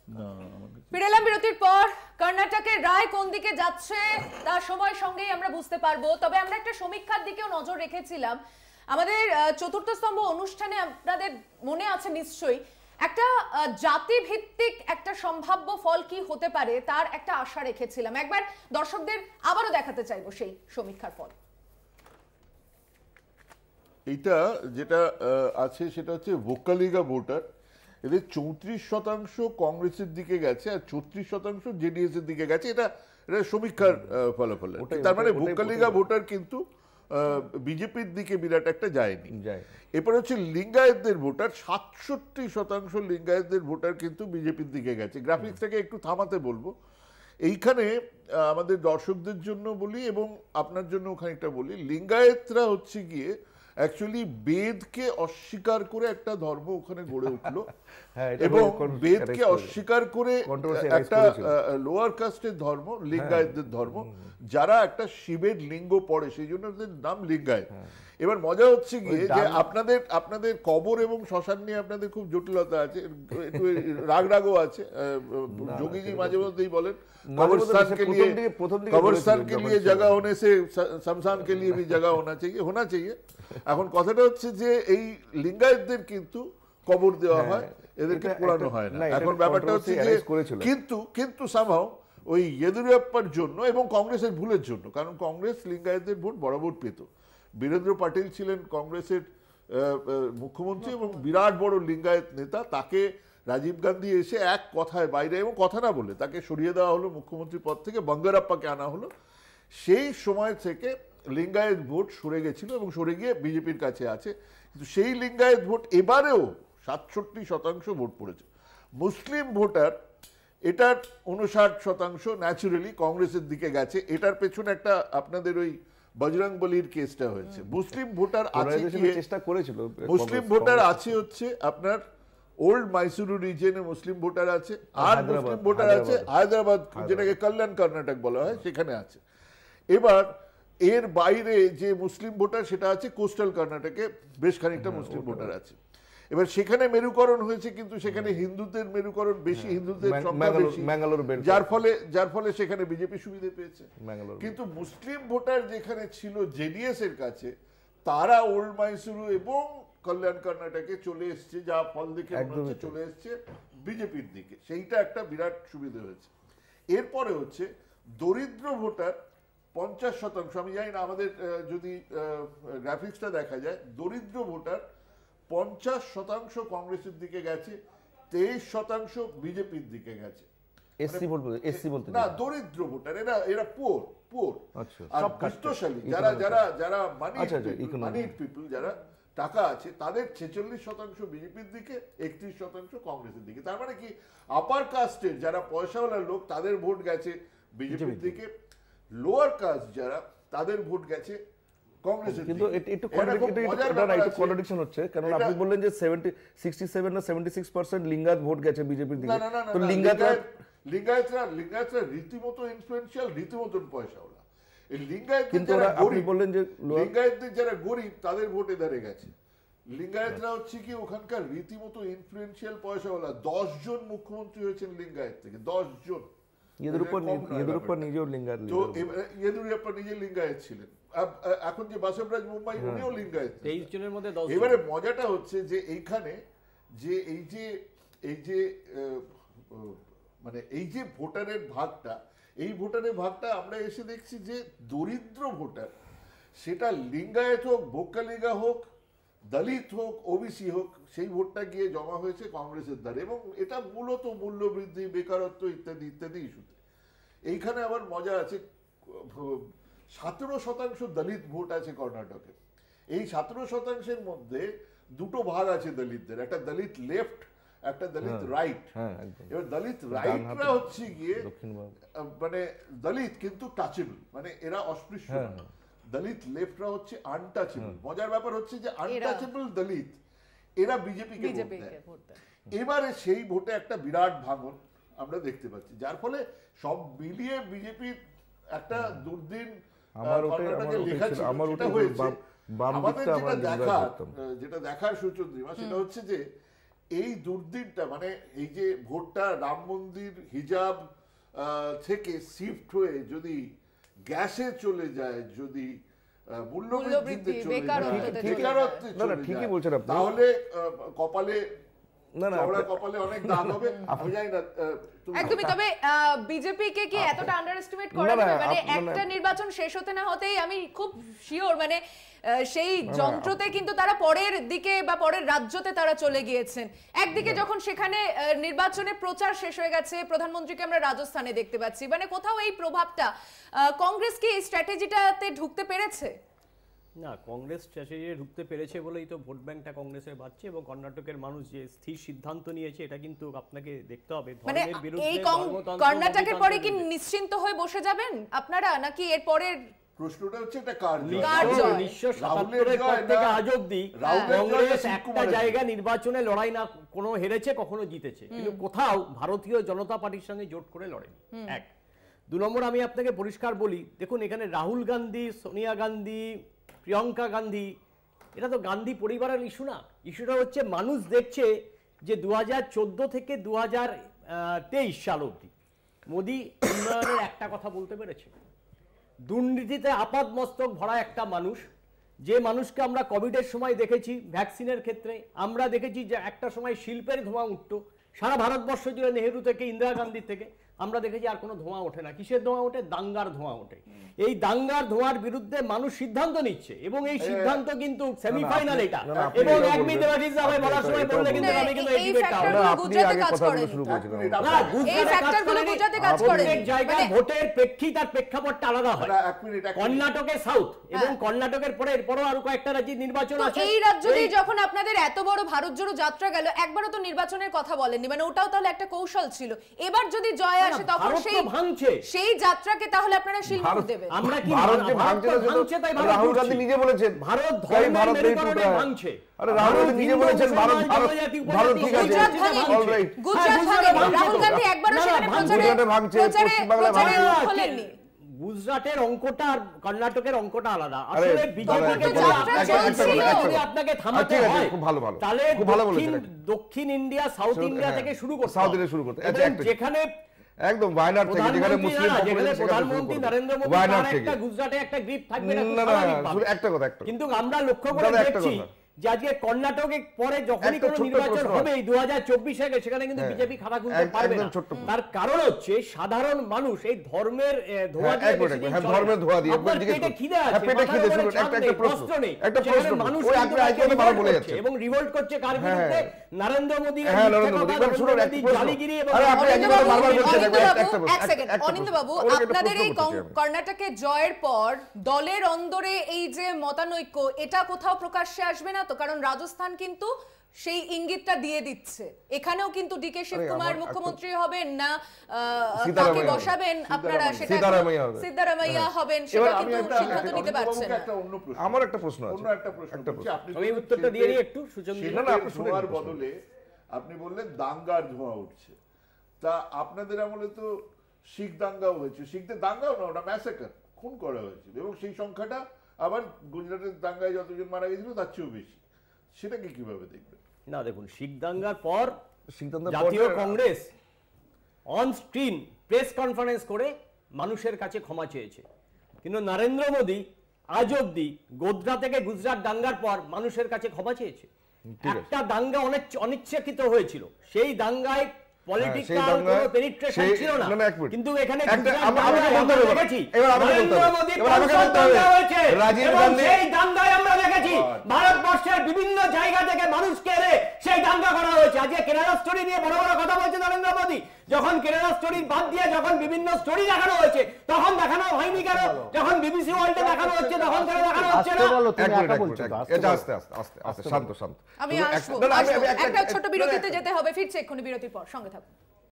না। ফিরে এলাম বিরতির পর। কর্ণাটকের রায় কোন দিকে যাচ্ছে তা সময়ের সঙ্গেই আমরা বুঝতে পারবো। তবে আমরা একটা সমীক্ষার দিকেও নজর রেখেছিলাম। আমাদের চতুর্থ স্তম্ভ অনুষ্ঠানে আপনাদের মনে আছে নিশ্চয়ই, একটা জাতি ভিত্তিক একটা সম্ভাব্য ফল কি হতে পারে তার একটা আশা রেখেছিলাম। একবার দর্শকদের আবারও দেখাতে চাইবো সেই সমীক্ষার ফল। এইটা যেটা আছে সেটা হচ্ছে ভোকালিগা ভোটার, এদের 34% কংগ্রেসের দিকে গেছে আর 36% জেডিএস এর দিকে গেছে। এটা সমীক্ষার ফলাফল। তার মানে ভোকালিগা ভোটার কিন্তু বিজেপির দিকে বিরাট একটা যায়নি। এরপর হচ্ছে লিঙ্গায়েতদের ভোটার, 67% লিঙ্গায়েতদের ভোটার কিন্তু বিজেপির দিকে গেছে। গ্রাফিক্সটাকে একটু থামাতে বলবো। এইখানে আমাদের দর্শকদের জন্য বলি এবং আপনার জন্য খানিকটা বলি, লিঙ্গায়েতরা হচ্ছে গিয়ে অ্যাকচুয়ালি বেদকে অস্বীকার করে একটা ধর্ম ওখানে গড়ে উঠলো এবং বেদকে অস্বীকার করে একটা লোয়ার কাস্টের ধর্ম, লিঙ্গায়েতদের ধর্ম, যারা একটা শিবের লিঙ্গ পড়ে, সেই জন্য ওদের নাম লিঙ্গায়েত। এবার মজা হচ্ছে গিয়ে যে আপনাদের কবর এবং শ্মশান নিয়ে আপনাদের খুব জটিলতা আছে, একটু রাগও আছে। যোগীজি মাঝে মধ্যেই বলেন कब्रिस्तान के लिए जगह होने से शमशान के लिए भी जगह होना चाहिए। এখন কথাটা হচ্ছে যে এই লিঙ্গায়েতদের কিন্তু কবর দেওয়া হয়, এদেরকে পোড়ানো হয় না। এখন ব্যাপারটা হচ্ছে যে কিন্তু সামহাও ওই ইয়েদুরাপ্পার জন্য এবং কংগ্রেসের ভুলের জন্য, কারণ কংগ্রেস লিঙ্গায়েতদের ভোট বরাবর পেত। বীরেন্দ্র পাটিল ছিলেন কংগ্রেসের মুখ্যমন্ত্রী এবং বিরাট বড় লিঙ্গায়েত নেতা। তাকে রাজীব গান্ধী এসে এক কথায় বাইরে এবং কথা না বলে তাকে সরিয়ে দেওয়া হলো মুখ্যমন্ত্রী পদ থেকে, বঙ্গারাপ্পাকে আনা হলো। সেই সময় থেকে লিঙ্গায়েত ভোট সরে গেছিল এবং সরে গিয়ে বিজেপির কাছে আছে। কিন্তু সেই লিঙ্গায়েত ভোট এবারেও 67% ভোট পড়েছে। মুসলিম ভোটার এটার 59% ন্যাচুরালি কংগ্রেসের দিকে গেছে। এটার পেছনে একটা আপনাদের ওই বজরং বলির কেসটা হয়েছে। মুসলিম ভোটার আছে, চেষ্টা করেছিল মুসলিম ভোটার আছে হচ্ছে আপনার ওল্ড মাইসুরু রিজনে মুসলিম ভোটার আছে, আর মুসলিম ভোটার আছে হায়দ্রাবাদ, যেটাকে কল্যাণ কর্ণাটক বলা হয়, সেখানে আছে। এবার এর বাইরে যে মুসলিম ভোটার সেটা আছে কোস্টাল কর্ণাটকে, বেশ খানিকটা মুসলিম ভোটার আছে। এবার সেখানে মেরুকরণ হয়েছে, কিন্তু সেখানে হিন্দুদের মেরুকরণ বেশি, হিন্দুদের সংখ্যা বেশি, যার ফলে সেখানে বিজেপি সুবিধা পেয়েছে। কিন্তু মুসলিম ভোটার যেখানে ছিল জেডিএস এর কাছে, তারা ওল্ড মাইসুরু এবং কল্যাণ কর্ণাটকে চলে এসছে, যা ফল দেখে চলে এসছে বিজেপির দিকে। সেইটা একটা বিরাট সুবিধা হয়েছে। এরপরে হচ্ছে দরিদ্র ভোটার 50%। আমি জানি না আমাদের যদি গ্রাফিক্সটা দেখা যায়, দরিদ্র ভোটার 50% কংগ্রেসের দিকে গেছে, 23% বিজেপির দিকে গেছে। এসসি ভোট বলতে, এসসি বলতে না, দরিদ্র ভোটার, এরা পুয়ার। আর বিত্তশালী যারা মানি পিপল, যারা টাকা আছে, তাদের 46% বিজেপির দিকে, 31% কংগ্রেসের দিকে। তার মানে কি, আপার কাস্টের যারা পয়সাওয়ালা লোক, তাদের ভোট গেছে বিজেপির দিকে, লোয়ার কাস্ট যারা, তাদের ভোট গেছে কংগ্রেসের দিকে। কিন্তু একটু কন্ট্রাডিকশন হচ্ছে, কারণ আপনি বললেন যে 67 না 76% লিঙ্গায়েত ভোট গেছে বিজেপির দিকে। তো লিঙ্গায়েতরা রীতিমতো ইনফ্লুয়েন্সিয়াল, রীতিমতো পয়সাওয়ালা। এই লিঙ্গায়েতদের যারা গরিব, তাদের ভোট এধারে গেছে। লিঙ্গায়েতরা হচ্ছে কি ওখানকার রীতিমতো ইনফ্লুয়েন্সিয়াল পয়সাওয়ালা। 10 জন মুখ্যমন্ত্রী হয়েছেন লিঙ্গায়েত থেকে, 10 জন। ইয়েদুরাপ্পা নিজেও লিঙ্গায়েত ছিলেন। এখন যে বাসবরাজ মুম্বাই, উনিও লিঙ্গায়েত। 23 জনের মধ্যে 10। এবারে মজাটা হচ্ছে যে এইখানে যে মানে এই যে ভোটারের ভাগটা, এই ভোটারের ভাগটা আমরা এসে দেখছি যে দরিদ্র ভোটার, সেটা লিঙ্গায়েত হোক, ভোকালিগা হোক, দলিত হোক, ওবিসি হোক, সেই ভোটটা গিয়ে জমা হয়েছে কংগ্রেসের দ্বারা। এবং এটা মূলত মূল্যবৃদ্ধি, বেকারত্ব ইত্যাদি ইত্যাদি ইস্যুতে। এইখানে আবার মজা আছে, 17% দলিত ভোট আছে কর্ণাটকে। এই 17%-এর মধ্যে দুটো ভাগ আছে দলিতদের, একটা দলিত লেফট, একটা দলিত রাইট। এবার দলিত রাইটরা হচ্ছে গিয়ে মানে দলিত কিন্তু টাচেবল, মানে এরা অস্পৃশ্য। দলিত লেফটরা হচ্ছে আনটাচেবল। মজার ব্যাপার হচ্ছে যে আনটাচেবল দলিত এরা বিজেপিকে ভোট দেয়। এবারে সেই ভোটে একটা বিরাট ভাঙন আমরা দেখতে পাচ্ছি, যার ফলে সব মিলিয়ে বিজেপির একটা দুর্দিন যেটা দেখার সুচন্দ্রিমা, সেটা হচ্ছে যে এই দুর্দিনটা মানে এই যে ভোটটা রাম মন্দির হিজাব থেকে শিফট হয়ে যদি গ্যাসে চলে যায়, যদি মূল্যবৃদ্ধিতে চলে যায়, বেকারত্বে চলে যায়, তাহলে কপালে কপালে অনেক দাগ হবে। আমি জানি না একদমই। তবে বিজেপি কে কি এতটা আন্ডারএস্টিমেট করা যাবে? মানে একটা নির্বাচন শেষ হতে না হতেই আমি খুব শিওর মানে সেই যন্ত্রতে কিন্তু তারা পরের দিকে বা পরের রাজ্যতে তারা চলে গিয়েছেন। একদিকে যখন সেখানে নির্বাচনে প্রচার শেষ হয়ে গেছে, প্রধানমন্ত্রীকে আমরা রাজস্থানে দেখতে পাচ্ছি, মানে কোথাও এই প্রভাবটা কংগ্রেস কি এই স্ট্র্যাটেজিটাতে ঢুকতে পেরেছে? না, কংগ্রেস স্ট্র্যাটেজি ঢুকতে পেরেছে বলেই তো ভোট ব্যাংকটা কংগ্রেসের বাড়ছে এবং কর্ণাটকের মানুষ যে স্থির সিদ্ধান্ত নিয়েছে এটা কিন্তু আপনাকে দেখতে হবে। মানে এই কর্ণাটকের পরে কি নিশ্চিন্ত হয়ে বসে যাবেন আপনারা, নাকি এর পরের প্রশ্নটা হচ্ছে এটা কার জয়? 1977 পর থেকে আজ অবধি কংগ্রেস একটা জায়গা নির্বাচনে লড়াই না কোনো হেরেছে কখনো জিতেছে, কিন্তু কোথাও ভারতীয় জনতা পার্টির সঙ্গে জোট করে লড়েনি। এক। 2 নম্বর আমি আপনাকে পরিষ্কার বলি, দেখুন এখানে রাহুল গান্ধী, সোনিয়া গান্ধী, প্রিয়াঙ্কা গান্ধী, এটা তো গান্ধী পরিবারের ইস্যু না। ইস্যুটা হচ্ছে মানুষ দেখছে যে 2014 থেকে 2023 সাল অবধি মোদী উন্নয়নের একটা কথা বলতে পেরেছে। দুর্নীতিতে আপাদমস্তক ভরা একটা মানুষ, যে মানুষকে আমরা কোভিডের সময় দেখেছি, ভ্যাকসিনের ক্ষেত্রে আমরা দেখেছি যে একটা সময় শিল্পের ধোঁয়া উঠতো সারা ভারতবর্ষ জুড়ে, নেহেরু থেকে ইন্দিরা গান্ধী থেকে, আমরা দেখেছি আর কোনো ধোঁয়া ওঠে না। কিসের ধোঁয়া ওঠে? দাঙ্গার ধোঁয়া ওঠে। এই দাঙ্গার ধোঁয়ার বিরুদ্ধে মানুষ সিদ্ধান্ত নিচ্ছে এবং এই সিদ্ধান্ত কিন্তু সেমিফাইনাল এটা, এবং এক মিনিট ভাই বলার সময় বললে কিন্তু আমি কিন্তু এই ডিবেটটা আপনি আগে কথা বলতে শুরু করেছিলেন। না, গুজরাটে কাজ করে এক জায়গায় ভোটের প্রেক্ষিত আর প্রেক্ষাপটটা আলাদা হয়। কর্ণাটকে সাউথ এবং কর্ণাটকের পরে এরপরও আরো কয়েকটা রাজ্যে নির্বাচন আছে। এই রাজ্যতেই যখন আপনাদের এত বড় ভারত জোড়ো যাত্রা গেল, একবারও তো নির্বাচনের কথা বলেননি, মানে ওটাও তাহলে একটা কৌশল ছিল। এবার যদি জয় আসে তখন সেই যাত্রাকে তাহলে আপনারা শিলমোহর দেবেন। আমরা কি ভারত যে ভাঙছে তাই রাহুল গান্ধী নিজে বলেছেন ভারত ধর্মের ভাঙছে। আরে রাহুল গান্ধী নিজে বলেছেন ভারত ঠিক আছে, অলরাইট। গুজরাট রাহুল গান্ধী একবারও সেখানে গুজরাটে ভাঙছে, পশ্চিম বাংলায় ভাঙছে। গুজরাটের অঙ্কটা আর কর্ণাটকের অঙ্কটা আলাদা। আসলে বিজেপিকে যদি আপনাকে থামাতে হয় তাহলে দক্ষিণ ইন্ডিয়া, সাউথ ইন্ডিয়া থেকে শুরু করতে, যেখানে একদম ওয়ায়নাড থেকে, যেখানে মুসলিম প্রধানমন্ত্রী নরেন্দ্র মোদী তার একটা গুজরাটে একটা গ্রিপ থাকবে না। একটা কথা, কিন্তু আমরা লক্ষ্য করে দেখছি যে আজকে কর্ণাটকে পরে যখনই কোনো নির্বাচন হবে 2024 সেখানে কিন্তু বিজেপি খাতা খুলতে পারবে না। তার কারণ হচ্ছে সাধারণ মানুষ এই ধর্মের ধোঁয়া দিয়ে, ধর্মের ধোঁয়া দিয়ে পেটে খিদে আছে, একটা প্রশ্ন মানুষ এবং রিভোল্ট করছে কার বিরুদ্ধে? নরেন্দ্র মোদী, জালিগিরি। এবং অনিন্দ বাবু, আপনাদের এই কর্ণাটকে জয়ের পর দলের অন্দরে এই যে মতানৈক্য, এটা কোথাও প্রকাশ্যে আসবে না তো? কারণ রাজস্থান কিন্তু সেই ইঙ্গিতটা দিয়ে দিচ্ছে, এখানেও কিন্তু ডিকে শিবকুমার মুখ্যমন্ত্রী হবেন না, কাকে বসাবেন আপনারা সেটা সিদ্ধারামাইয়া হবেন, সেটা কিন্তু সিদ্ধান্ত নিতে পারছেন না। আমার একটা প্রশ্ন আছে, আমি উত্তরটা দিয়ে নিই একটু সুযোগ বদলে আপনি বললেন দাঙ্গার ধোঁয়া উঠছে, তা আপনাদের আমলে তো শিখ দাঙ্গাও হয়েছে। শিখদের দাঙ্গাও না, ওটা ম্যাসাকার, খুন করা হয়েছিল, এবং সেই সংখ্যাটা আবার গুজরাটের দাঙ্গায় যতজন মারা গেছিল তার চেয়েও বেশি। সেটাকে কিভাবে দেখবেন? না দেখুন, শিখ দাঙ্গার পর জাতীয় Congress on screen press conference করে মানুষের কাছে ক্ষমা চেয়েছে, কিন্তু নরেন্দ্র মোদী আজ অব্দি গোধরা থেকে গুজরাট দাঙ্গার পর মানুষের কাছে ক্ষমা চেয়েছে। একটা দাঙ্গা অনিচ্ছাকৃত হয়েছিল, সেই দাঙ্গায় পলিটিক্যাল কোনো পেনিট্রেশন ছিল না, কিন্তু এখানে সেই দাঙ্গায় আমরা দেখেছি ভারতবর্ষের বিভিন্ন জায়গা থেকে মানুষকে এনে সেই দাঙ্গা করা হয়েছে। আজকে কেরালা স্টোরি নিয়ে বড় বড় কথা বলছে নরেন্দ্র মোদী, যখন কেরালা স্টোরি বাদ দিয়ে যখন বিভিন্ন স্টোরি দেখানো হয়েছে তখন দেখানো হয়নি কেন? যখন বিবিসি ওয়ার্ল্ডে দেখানো হচ্ছে তখন কেন দেখানো হচ্ছে না? এটা আস্তে আস্তে আস্তে শান্ত। আমি আসবো, একটা ছোট বিরতিতে যেতে হবে, ফিরছে এক্ষুনি বিরতির পর, সঙ্গে থাকুন।